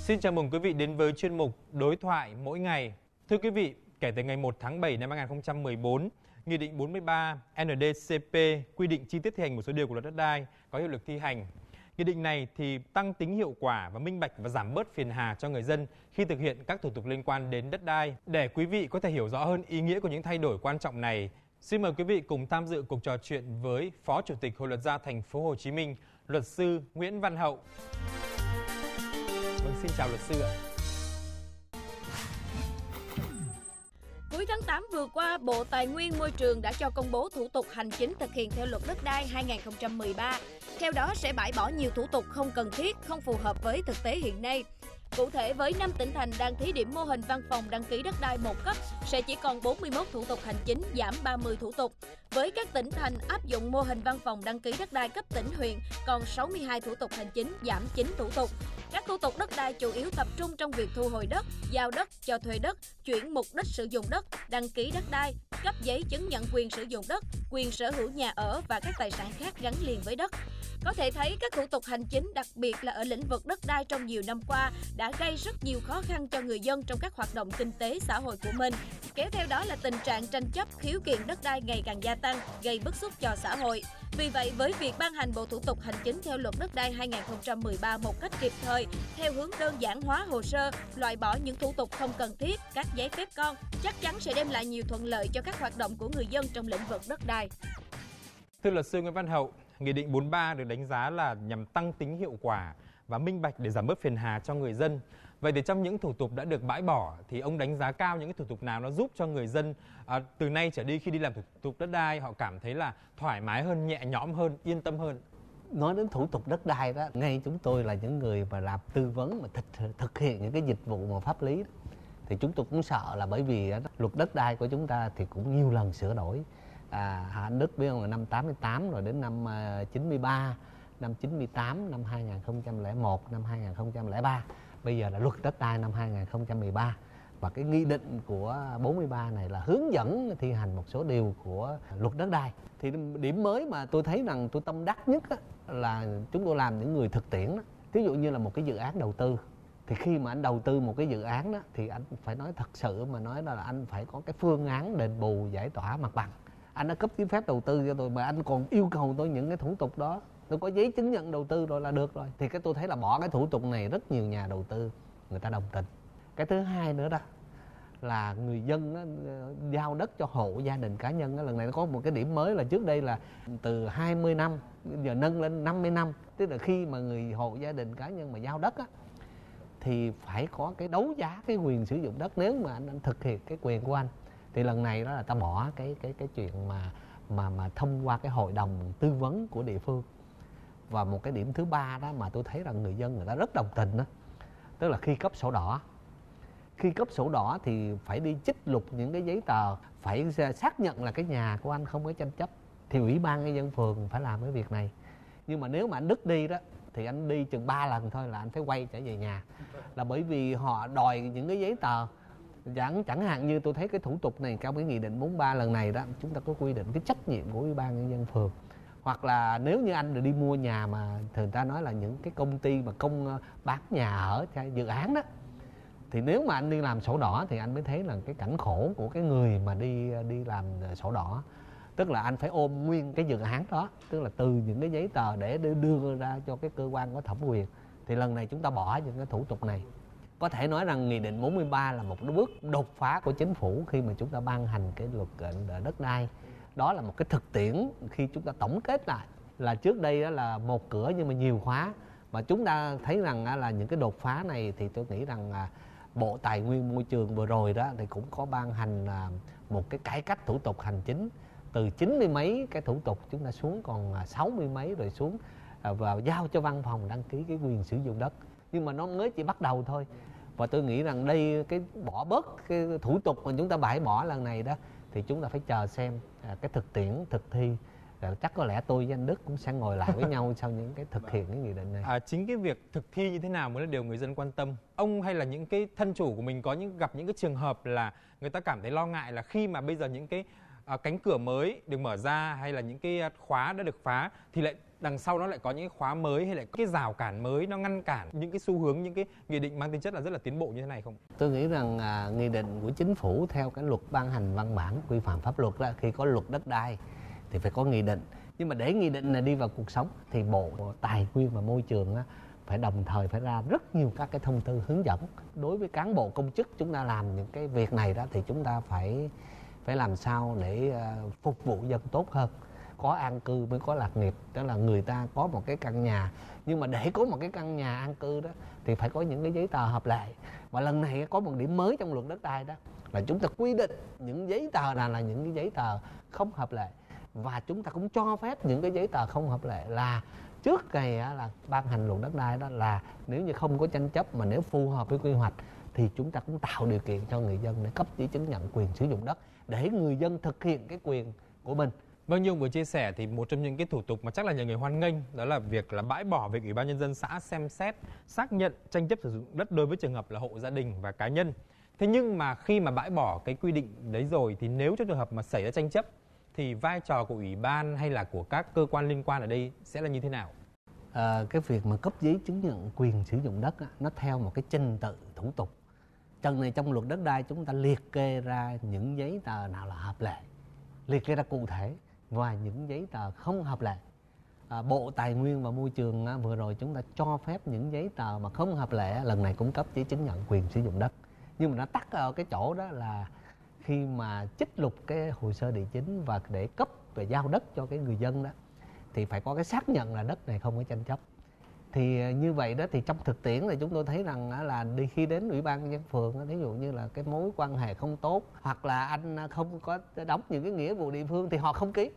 Xin chào mừng quý vị đến với chuyên mục Đối thoại mỗi ngày. Thưa quý vị, kể từ ngày 1 tháng 7 năm 2014, Nghị định 43 NDCP quy định chi tiết thi hành một số điều của Luật Đất đai có hiệu lực thi hành. Nghị định này thì tăng tính hiệu quả và minh bạch và giảm bớt phiền hà cho người dân khi thực hiện các thủ tục liên quan đến đất đai. Để quý vị có thể hiểu rõ hơn ý nghĩa của những thay đổi quan trọng này, xin mời quý vị cùng tham dự cuộc trò chuyện với Phó Chủ tịch Hội Luật gia Thành phố Hồ Chí Minh, Luật sư Nguyễn Văn Hậu. Vâng, xin chào luật sư ạ. Cuối tháng 8 vừa qua, Bộ Tài nguyên Môi trường đã cho công bố thủ tục hành chính thực hiện theo Luật Đất đai 2013. Theo đó sẽ bãi bỏ nhiều thủ tục không cần thiết, không phù hợp với thực tế hiện nay. Cụ thể, với 5 tỉnh thành đang thí điểm mô hình văn phòng đăng ký đất đai một cấp sẽ chỉ còn 41 thủ tục hành chính, giảm 30 thủ tục. Với các tỉnh thành áp dụng mô hình văn phòng đăng ký đất đai cấp tỉnh huyện còn 62 thủ tục hành chính, giảm 9 thủ tục. Các thủ tục đất đai chủ yếu tập trung trong việc thu hồi đất, giao đất, cho thuê đất, chuyển mục đích sử dụng đất, đăng ký đất đai, cấp giấy chứng nhận quyền sử dụng đất, quyền sở hữu nhà ở và các tài sản khác gắn liền với đất. Có thể thấy các thủ tục hành chính, đặc biệt là ở lĩnh vực đất đai trong nhiều năm qua, đã gây rất nhiều khó khăn cho người dân trong các hoạt động kinh tế xã hội của mình. Kéo theo đó là tình trạng tranh chấp, khiếu kiện đất đai ngày càng gia tăng, gây bức xúc cho xã hội. Vì vậy, với việc ban hành Bộ Thủ tục Hành chính theo Luật Đất đai 2013 một cách kịp thời, theo hướng đơn giản hóa hồ sơ, loại bỏ những thủ tục không cần thiết, các giấy phép con, chắc chắn sẽ đem lại nhiều thuận lợi cho các hoạt động của người dân trong lĩnh vực đất đai. Thưa luật sư Nguyễn Văn Hậu, Nghị định 43 được đánh giá là nhằm tăng tính hiệu quả và minh bạch để giảm bớt phiền hà cho người dân. Vậy thì trong những thủ tục đã được bãi bỏ thì ông đánh giá cao những cái thủ tục nào nó giúp cho người dân từ nay trở đi khi đi làm thủ tục đất đai họ cảm thấy là thoải mái hơn, nhẹ nhõm hơn, yên tâm hơn? Nói đến thủ tục đất đai đó, ngay chúng tôi là những người mà làm tư vấn mà thực hiện những cái dịch vụ mà pháp lý đó, thì chúng tôi cũng sợ là bởi vì luật đất đai của chúng ta thì cũng nhiều lần sửa đổi. Anh Đức biết không, là năm 88 rồi đến năm 93, năm 98, năm 2001, năm 2003. Bây giờ là luật đất đai năm 2013. Và cái nghị định của 43 này là hướng dẫn thi hành một số điều của luật đất đai. Thì điểm mới mà tôi thấy rằng tôi tâm đắc nhất là chúng tôi làm những người thực tiễn đó. Ví dụ như là một cái dự án đầu tư. Thì khi mà anh đầu tư một cái dự án đó thì anh phải nói thật sự mà nói là anh phải có cái phương án đền bù giải tỏa mặt bằng. Anh đã cấp giấy phép đầu tư cho tôi mà anh còn yêu cầu tôi những cái thủ tục đó. Tôi có giấy chứng nhận đầu tư rồi là được rồi. Thì tôi thấy là bỏ cái thủ tục này rất nhiều nhà đầu tư người ta đồng tình. Cái thứ hai nữa đó là người dân đó, giao đất cho hộ gia đình cá nhân đó. Lần này nó có một cái điểm mới là trước đây là từ 20 năm giờ nâng lên 50 năm. Tức là khi mà người hộ gia đình cá nhân mà giao đất á, thì phải có cái đấu giá cái quyền sử dụng đất nếu mà anh thực hiện cái quyền của anh. Thì lần này đó là ta bỏ cái chuyện mà thông qua cái hội đồng tư vấn của địa phương. Và một cái điểm thứ ba đó mà tôi thấy rằng người dân người ta rất đồng tình đó, tức là khi cấp sổ đỏ thì phải đi chích lục những cái giấy tờ, phải xác nhận là cái nhà của anh không có tranh chấp, thì ủy ban nhân dân phường phải làm cái việc này. Nhưng mà nếu mà anh Đức đi đó thì anh đi chừng 3 lần thôi là anh phải quay trở về nhà, là bởi vì họ đòi những cái giấy tờ. Chẳng hạn như tôi thấy cái thủ tục này trong cái nghị định 43 lần này đó, chúng ta có quy định cái trách nhiệm của ủy ban nhân dân phường. Hoặc là nếu như anh đi mua nhà mà người ta nói là những cái công ty mà bán nhà ở cho dự án đó, thì nếu mà anh đi làm sổ đỏ thì anh mới thấy là cái cảnh khổ của cái người mà đi làm sổ đỏ. Tức là anh phải ôm nguyên cái dự án đó, tức là từ những cái giấy tờ để đưa ra cho cái cơ quan có thẩm quyền. Thì lần này chúng ta bỏ những cái thủ tục này. Có thể nói rằng Nghị định 43 là một bước đột phá của chính phủ khi mà chúng ta ban hành cái luật đất đai. Đó là một cái thực tiễn khi chúng ta tổng kết lại là trước đây đó là một cửa nhưng mà nhiều khóa. Và chúng ta thấy rằng là những cái đột phá này thì tôi nghĩ rằng Bộ Tài nguyên Môi trường vừa rồi đó thì cũng có ban hành một cái cải cách thủ tục hành chính. Từ 90 mấy cái thủ tục chúng ta xuống còn 60 mấy rồi xuống và giao cho văn phòng đăng ký cái quyền sử dụng đất. Nhưng mà nó mới chỉ bắt đầu thôi. Và tôi nghĩ rằng đây cái bỏ bớt cái thủ tục mà chúng ta bãi bỏ lần này đó thì chúng ta phải chờ xem cái thực tiễn thực thi. Chắc có lẽ tôi với anh Đức cũng sẽ ngồi lại với nhau sau những cái thực hiện cái nghị định này. Chính cái việc thực thi như thế nào mới là điều người dân quan tâm. Ông hay là những cái thân chủ của mình có gặp những cái trường hợp là người ta cảm thấy lo ngại là khi mà bây giờ những cái cánh cửa mới được mở ra hay là những cái khóa đã được phá thì lại đằng sau nó lại có những cái khóa mới hay lại có cái rào cản mới nó ngăn cản những cái xu hướng, những cái nghị định mang tính chất là rất là tiến bộ như thế này không? Tôi nghĩ rằng nghị định của chính phủ theo cái luật ban hành văn bản quy phạm pháp luật đó, khi có luật đất đai thì phải có nghị định. Nhưng mà để nghị định này đi vào cuộc sống thì Bộ Tài nguyên và Môi trường đó, phải đồng thời phải ra rất nhiều các cái thông tư hướng dẫn. Đối với cán bộ công chức chúng ta làm những cái việc này đó thì chúng ta phải làm sao để phục vụ dân tốt hơn. Có an cư mới có lạc nghiệp, tức là người ta có một cái căn nhà, nhưng mà để có một cái căn nhà an cư đó thì phải có những cái giấy tờ hợp lệ. Và lần này có một điểm mới trong luật đất đai đó là chúng ta quy định những giấy tờ nào là những cái giấy tờ không hợp lệ, và chúng ta cũng cho phép những cái giấy tờ không hợp lệ là trước ngày là ban hành luật đất đai đó là nếu như không có tranh chấp mà nếu phù hợp với quy hoạch thì chúng ta cũng tạo điều kiện cho người dân để cấp giấy chứng nhận quyền sử dụng đất để người dân thực hiện cái quyền của mình. Vâng, như ông vừa chia sẻ thì một trong những cái thủ tục mà chắc là nhiều người hoan nghênh đó là việc là bãi bỏ việc Ủy ban Nhân dân xã xem xét xác nhận tranh chấp sử dụng đất đối với trường hợp là hộ gia đình và cá nhân. Thế nhưng mà khi mà bãi bỏ cái quy định đấy rồi thì nếu trong trường hợp mà xảy ra tranh chấp thì vai trò của Ủy ban hay là của các cơ quan liên quan ở đây sẽ là như thế nào? Cái việc mà cấp giấy chứng nhận quyền sử dụng đất á, nó theo một cái trình tự thủ tục. Trong này trong luật đất đai chúng ta liệt kê ra những giấy tờ nào là hợp lệ, liệt kê ra cụ thể, và những giấy tờ không hợp lệ. Bộ Tài nguyên và Môi trường vừa rồi chúng ta cho phép những giấy tờ mà không hợp lệ lần này cũng cấp giấy chứng nhận quyền sử dụng đất. Nhưng mà nó tắc ở cái chỗ đó là khi mà trích lục cái hồ sơ địa chính và để cấp và giao đất cho cái người dân đó thì phải có cái xác nhận là đất này không có tranh chấp. Thì như vậy đó thì trong thực tiễn thì chúng tôi thấy rằng là khi đến Ủy ban Nhân dân phường, ví dụ như là cái mối quan hệ không tốt hoặc là anh không có đóng những cái nghĩa vụ địa phương thì họ không ký.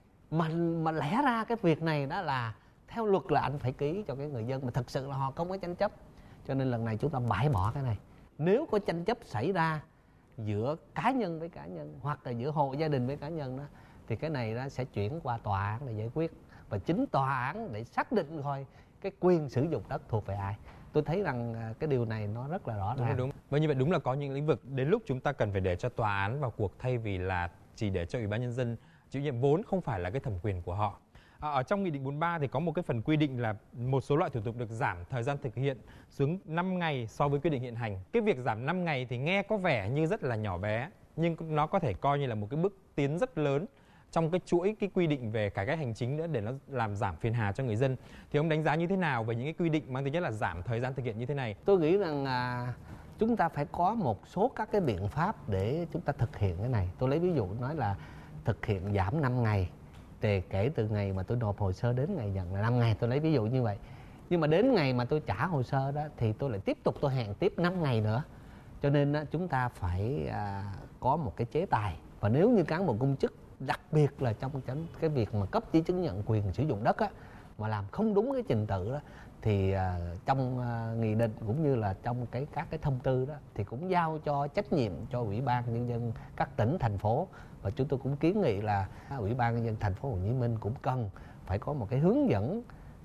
Mà lẽ ra cái việc này đó là theo luật là anh phải ký cho cái người dân mà thực sự là họ không có tranh chấp. Cho nên lần này chúng ta bãi bỏ cái này. Nếu có tranh chấp xảy ra giữa cá nhân với cá nhân hoặc là giữa hộ gia đình với cá nhân đó thì cái này đó sẽ chuyển qua tòa án để giải quyết, và chính tòa án để xác định coi cái quyền sử dụng đất thuộc về ai. Tôi thấy rằng cái điều này nó rất là rõ ràng. Đúng. Và như vậy đúng là có những lĩnh vực đến lúc chúng ta cần phải để cho tòa án vào cuộc thay vì là chỉ để cho Ủy ban Nhân dân chịu nhiệm, vốn không phải là cái thẩm quyền của họ. Ở trong Nghị định 43 thì có một cái phần quy định là một số loại thủ tục được giảm thời gian thực hiện xuống 5 ngày so với quy định hiện hành. Cái việc giảm 5 ngày thì nghe có vẻ như rất là nhỏ bé, nhưng nó có thể coi như là một cái bước tiến rất lớn trong cái chuỗi cái quy định về cải cách hành chính nữa để nó làm giảm phiền hà cho người dân. Thì ông đánh giá như thế nào về những cái quy định mang tính chất là giảm thời gian thực hiện như thế này? Tôi nghĩ rằng chúng ta phải có một số các cái biện pháp để chúng ta thực hiện cái này. Tôi lấy ví dụ nói là thực hiện giảm 5 ngày để kể từ ngày mà tôi nộp hồ sơ đến ngày nhận là 5 ngày, tôi lấy ví dụ như vậy. Nhưng mà đến ngày mà tôi trả hồ sơ đó thì tôi lại tiếp tục tôi hẹn tiếp 5 ngày nữa. Cho nên chúng ta phải có một cái chế tài. Và nếu như cán bộ công chức, đặc biệt là trong cái việc mà cấp giấy chứng nhận quyền sử dụng đất á, mà làm không đúng cái trình tự đó thì trong nghị định cũng như là trong các cái thông tư đó thì cũng giao cho trách nhiệm cho Ủy ban Nhân dân các tỉnh thành phố. Và chúng tôi cũng kiến nghị là Ủy ban Nhân dân thành phố Hồ Chí Minh cũng cần phải có một cái hướng dẫn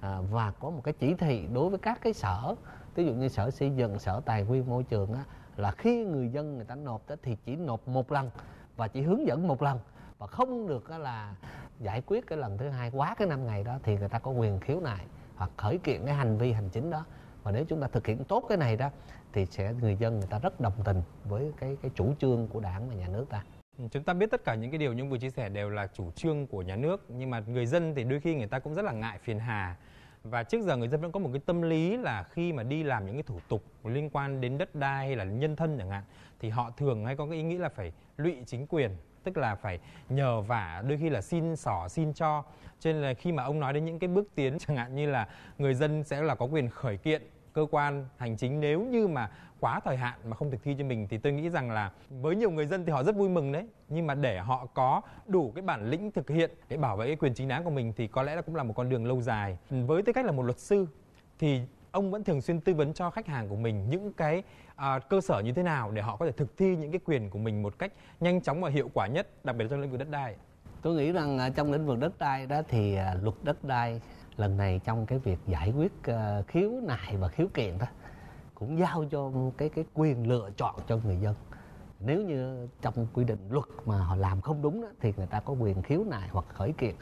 và có một cái chỉ thị đối với các cái sở, ví dụ như sở xây dựng, sở tài nguyên môi trường á, là khi người dân người ta nộp đó thì chỉ nộp một lần và chỉ hướng dẫn một lần, và không được là giải quyết cái lần thứ hai quá cái 5 ngày đó thì người ta có quyền khiếu nại hoặc khởi kiện cái hành vi hành chính đó. Và nếu chúng ta thực hiện tốt cái này đó thì người dân người ta rất đồng tình với cái chủ trương của Đảng và Nhà nước ta. Chúng ta biết tất cả những cái điều như ông vừa chia sẻ đều là chủ trương của nhà nước, nhưng mà người dân thì đôi khi người ta cũng rất là ngại phiền hà. Và trước giờ người dân vẫn có một cái tâm lý là khi mà đi làm những cái thủ tục liên quan đến đất đai hay là nhân thân chẳng hạn thì họ thường hay có cái ý nghĩ là phải lụy chính quyền, tức là phải nhờ vả, đôi khi là xin xỏ xin cho. Cho nên là khi mà ông nói đến những cái bước tiến chẳng hạn như là người dân sẽ là có quyền khởi kiện cơ quan hành chính nếu như mà quá thời hạn mà không thực thi cho mình, thì tôi nghĩ rằng là với nhiều người dân thì họ rất vui mừng đấy, nhưng mà để họ có đủ cái bản lĩnh thực hiện để bảo vệ cái quyền chính đáng của mình thì có lẽ là cũng là một con đường lâu dài. Với tư cách là một luật sư thì ông vẫn thường xuyên tư vấn cho khách hàng của mình những cái cơ sở như thế nào để họ có thể thực thi những cái quyền của mình một cách nhanh chóng và hiệu quả nhất, đặc biệt trong lĩnh vực đất đai. Tôi nghĩ rằng trong lĩnh vực đất đai đó thì luật đất đai lần này trong cái việc giải quyết khiếu nại và khiếu kiện đó cũng giao cho cái quyền lựa chọn cho người dân. Nếu như trong quy định luật mà họ làm không đúng đó, thì người ta có quyền khiếu nại hoặc khởi kiện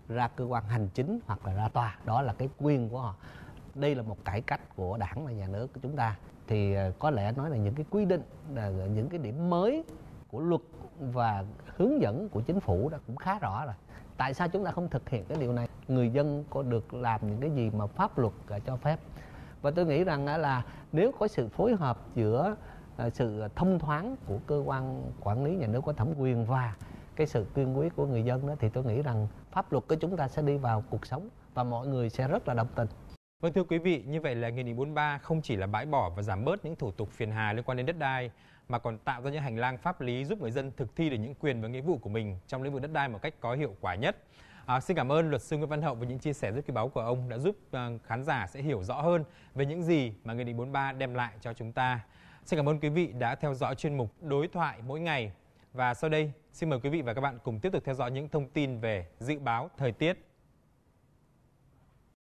ra cơ quan hành chính hoặc là ra tòa, đó là cái quyền của họ. Đây là một cải cách của Đảng và Nhà nước của chúng ta. Thì có lẽ nói là những cái quy định, những cái điểm mới của luật và hướng dẫn của chính phủ đó cũng khá rõ rồi. Tại sao chúng ta không thực hiện cái điều này? Người dân có được làm những cái gì mà pháp luật cho phép. Và tôi nghĩ rằng là nếu có sự phối hợp giữa sự thông thoáng của cơ quan quản lý nhà nước có thẩm quyền và cái sự kiên quyết của người dân đó, thì tôi nghĩ rằng pháp luật của chúng ta sẽ đi vào cuộc sống và mọi người sẽ rất là đồng tình. Vâng, thưa quý vị, như vậy là Nghị định 43 không chỉ là bãi bỏ và giảm bớt những thủ tục phiền hà liên quan đến đất đai, mà còn tạo ra những hành lang pháp lý giúp người dân thực thi được những quyền và nghĩa vụ của mình trong lĩnh vực đất đai một cách có hiệu quả nhất. Xin cảm ơn luật sư Nguyễn Văn Hậu với những chia sẻ rất quý báu của ông đã giúp khán giả sẽ hiểu rõ hơn về những gì mà Nghị định 43 đem lại cho chúng ta. Xin cảm ơn quý vị đã theo dõi chuyên mục Đối thoại mỗi ngày. Và sau đây, xin mời quý vị và các bạn cùng tiếp tục theo dõi những thông tin về dự báo thời tiết.